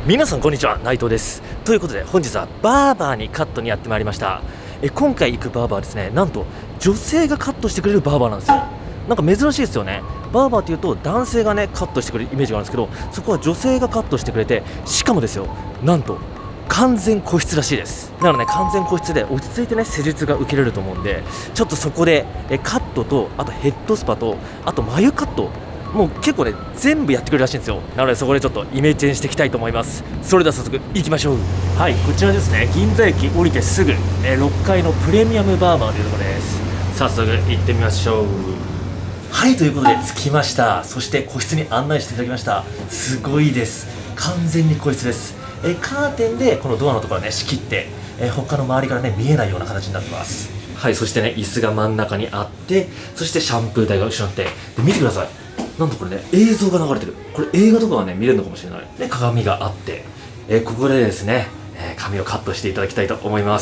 皆さんこんにちは、内藤です。ということで本日はバーバーにカットにやってまいりました。今回行くバーバーはですね、なんと女性がカットしてくれるバーバーなんですよ。なんか珍しいですよね。バーバーっていうと男性がねカットしてくれるイメージがあるんですけど、そこは女性がカットしてくれて、しかもですよ、なんと完全個室らしいです。だからね、完全個室で落ち着いてね施術が受けれると思うんで、ちょっとそこでカットと、あとヘッドスパと、あと眉カット、もう結構ね全部やってくれるらしいんですよ。なのでそこでちょっとイメージチェンしていきたいと思います。それでは早速行きましょう。はい、こちらですね、銀座駅降りてすぐ、6階のプレミアムバーバーというところです。早速行ってみましょう。はい、ということで着きました。そして個室に案内していただきました。すごいです。完全に個室です。カーテンでこのドアのところね仕切って、他の周りからね見えないような形になってます。はい、そしてね椅子が真ん中にあって、そしてシャンプー台が後ろにあって、で見てください、なんとこれね映像が流れてる。これ映画とかはね見れるのかもしれない。で鏡があって、ここでですね、髪をカットしていただきたいと思います。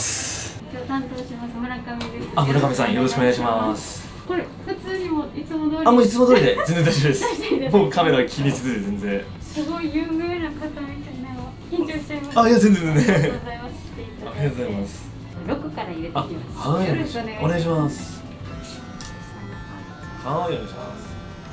今日担当します村上です。 あ、村上さんよろしくお願いします。 これ普通にもいつも通り。 あ、もういつも通りで全然大丈夫です。もうカメラ気にせずで全然。 すごい有名な方みたいな。緊張しちゃいます。 あ、いや全然全然。 ありがとうございます。 ありがとうございます。 6から入れていきます。 はい、 よろしくお願いします。はい、お願いします。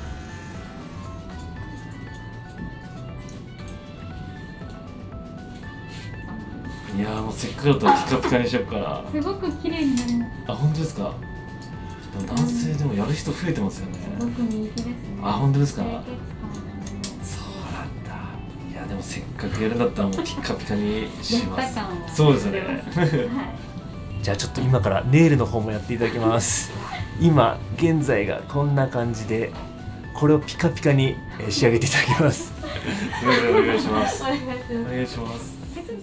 いやーもうせっかくだったらピカピカにしようかな。 すごく綺麗になります。 あ、本当ですか。でも男性でもやる人増えてますよね。 すごく人気ですね。 あ、本当ですか。そう清潔感なんだ。いやでもせっかくやるんだったらもうピカピカにします。 やった感はそうですね。 はい。 じゃあちょっと今からネイルの方もやっていただきます。今現在がこんな感じで、これをピカピカに仕上げていただきます。お願いします。お願いします。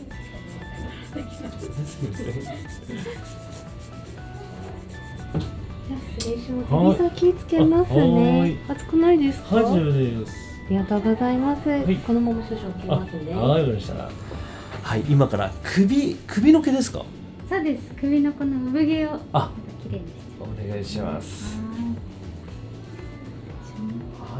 失礼します。指先つけますね。熱くないですか？ はい、大丈夫です。 ありがとうございます。このまま少々切りますね。 はい、わかりました。はい、今から首の毛ですか？ そうです。首のこの産毛をきれいにして。 お願いします。はい。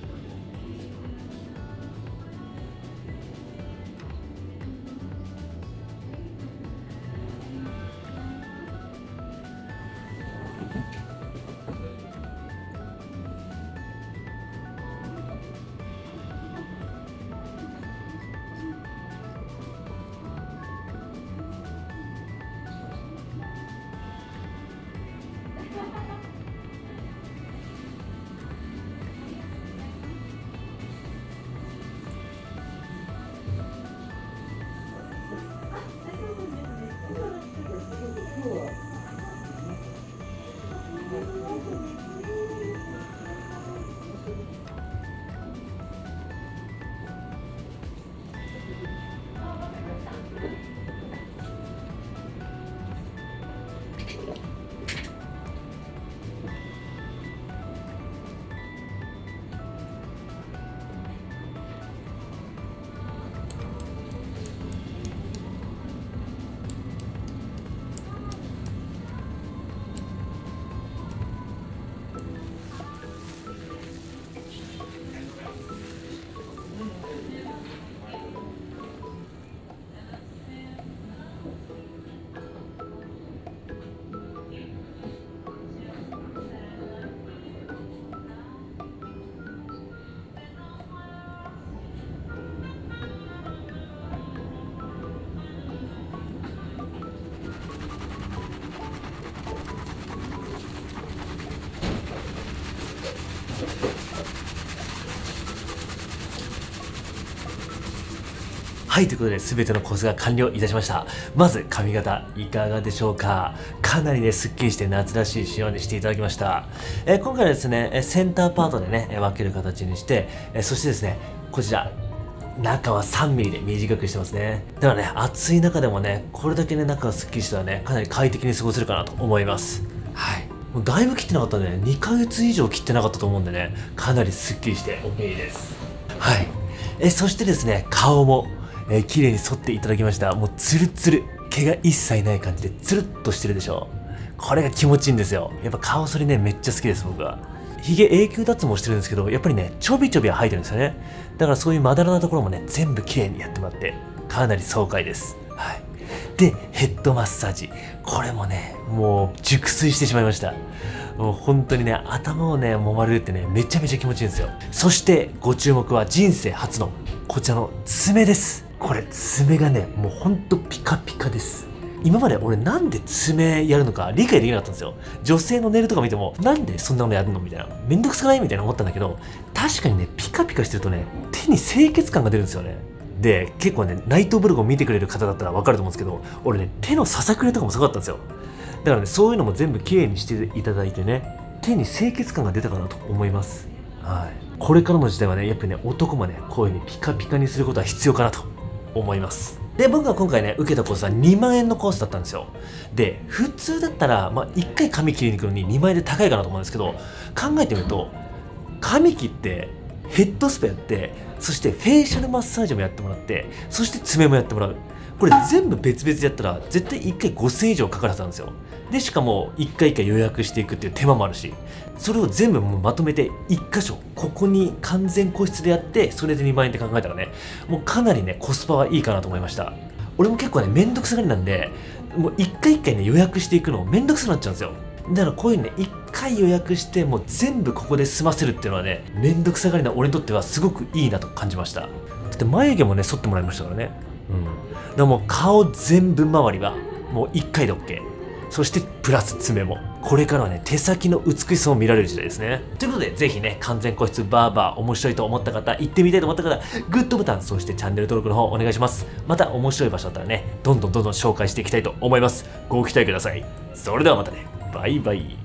はい、ということで全てのコースが完了いたしました。まず髪型いかがでしょうか。かなりねすっきりして夏らしい仕様にしていただきました。今回はですねセンターパートでね分ける形にして、そしてですねこちら中は3ミリで短くしてますね。だからね暑い中でもねこれだけね中がすっきりしたらねかなり快適に過ごせるかなと思います。はい、もうだいぶ切ってなかったね。2ヶ月以上切ってなかったと思うんでね、かなりすっきりして OK です。はい、そしてですね顔も綺麗に剃っていただきました。もうツルツル、毛が一切ない感じでツルッとしてるでしょ。これが気持ちいいんですよ。やっぱ顔剃りねめっちゃ好きです僕は。 ヒゲ永久脱毛してるんですけど、やっぱりね、ちょびちょびは生えてるんですよね。だからそういうまだらなところもね、全部綺麗にやってもらって、かなり爽快です。はい。で、ヘッドマッサージ。これもね、もう熟睡してしまいました。もう本当にね、頭をね、揉まれるってね、めちゃめちゃ気持ちいいんですよ。そしてご注目は人生初のこちらの爪です。これ爪がね、もうほんとピカピカです。今まで俺なんで爪やるのか理解できなかったんですよ。女性のネイルとか見ても、なんでそんなのやるのみたいな。めんどくさくないみたいな思ったんだけど、確かにね、ピカピカしてるとね、手に清潔感が出るんですよね。で、結構ね、ナイトブルゴン見てくれる方だったらわかると思うんですけど、俺ね、手のささくれとかもすごかったんですよ。だからね、そういうのも全部綺麗にしていただいてね、手に清潔感が出たかなと思います。はい。これからの時代はね、やっぱりね、男もね、こういう風にピカピカにすることは必要かなと思います。で、僕が今回ね、受けたコースは2万円のコースだったんですよ。で、普通だったら、1回髪切りに行くのに2万円で高いかなと思うんですけど、考えてみると、髪切って、ヘッドスパやって、そしてフェイシャルマッサージもやってもらって、そして爪もやってもらう。これ全部別々でやったら、絶対1回5000円以上かかるはずなんですよ。で、しかも1回1回予約していくっていう手間もあるし、それを全部もうまとめて1箇所、ここに完全個室でやって、それで2万円って考えたらね、もうかなりね、コスパはいいかなと思いました。俺も結構ね、めんどくさがりなんで、もう1回1回ね、予約していくのめんどくさくなっちゃうんですよ。だからこういうね、1回予約してもう全部ここで済ませるっていうのはね、めんどくさがりな俺にとってはすごくいいなと感じました。だって眉毛もね、剃ってもらいましたからね。でも顔全部周りはもう1回で OK。そしてプラス爪も。これからはね、手先の美しさを見られる時代ですね。ということで、ぜひね、完全個室バーバー面白いと思った方、行ってみたいと思った方、グッドボタン、そしてチャンネル登録の方お願いします。また面白い場所だったらね、どんどん紹介していきたいと思います。ご期待ください。それではまたね、バイバイ。